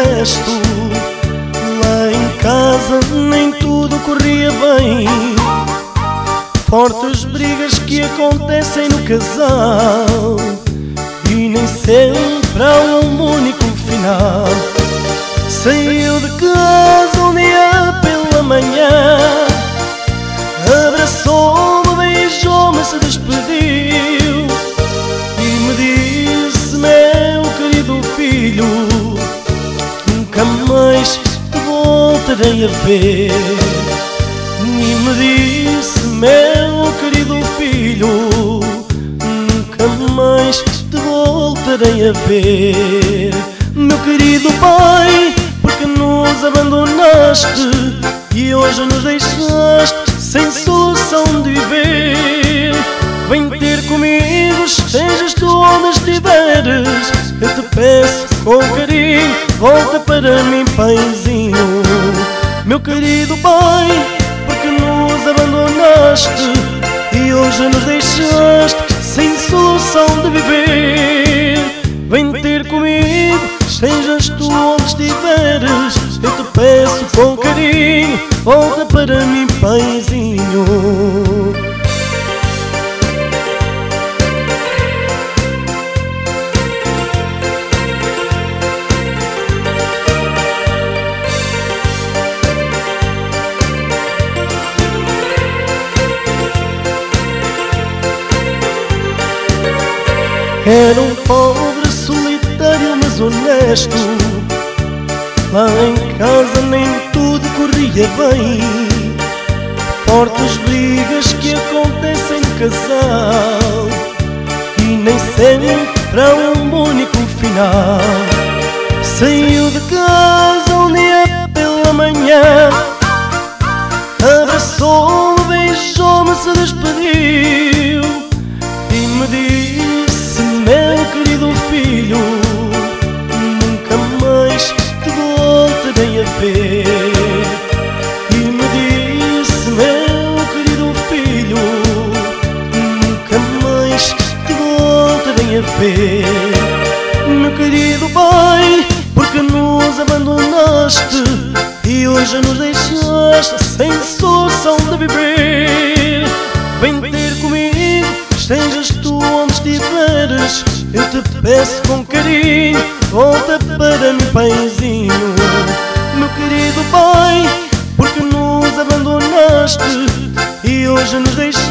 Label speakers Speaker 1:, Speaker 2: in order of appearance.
Speaker 1: honesto. Lá em casa nem tudo corria bem, fortes brigas que acontecem no casal, e nem sempre há um único final. Saiu de casa um dia pela manhã, abraçou-me, beijou-me, se despediu e me disse: meu querido filho, nunca mais te voltarei a ver. E me disse: meu querido filho, nunca mais te voltarei a ver. Meu querido pai, porque nos abandonaste e hoje nos deixaste sem solução de viver? Vem ter comigo, estejas tu onde estiveres. Eu te peço com carinho, volta para mim, paizinho. Meu querido pai, porque nos abandonaste e hoje nos deixaste sem solução de viver? Vem ter comigo, estejas tu onde estiveres. Eu te peço com carinho, volta para mim, paizinho. Era um pobre solitário, mas honesto. Lá em casa nem tudo corria bem, fortes brigas que acontecem no casal, e nem sempre há um único final. Saiu de casa um dia pela manhã, abraçou-me, beijou-me, se despediu e me disse: meu querido filho, nunca mais te voltarei a ver. E me disse: meu querido filho, nunca mais te voltarei a ver. Meu querido pai, porque nos abandonaste e hoje nos deixaste sem solução de viver? Vem ter comigo, estejas tu onde estiveres. Eu te peço com carinho, volta para mim, paizinho. Meu querido pai, porque nos abandonaste e hoje nos deixaste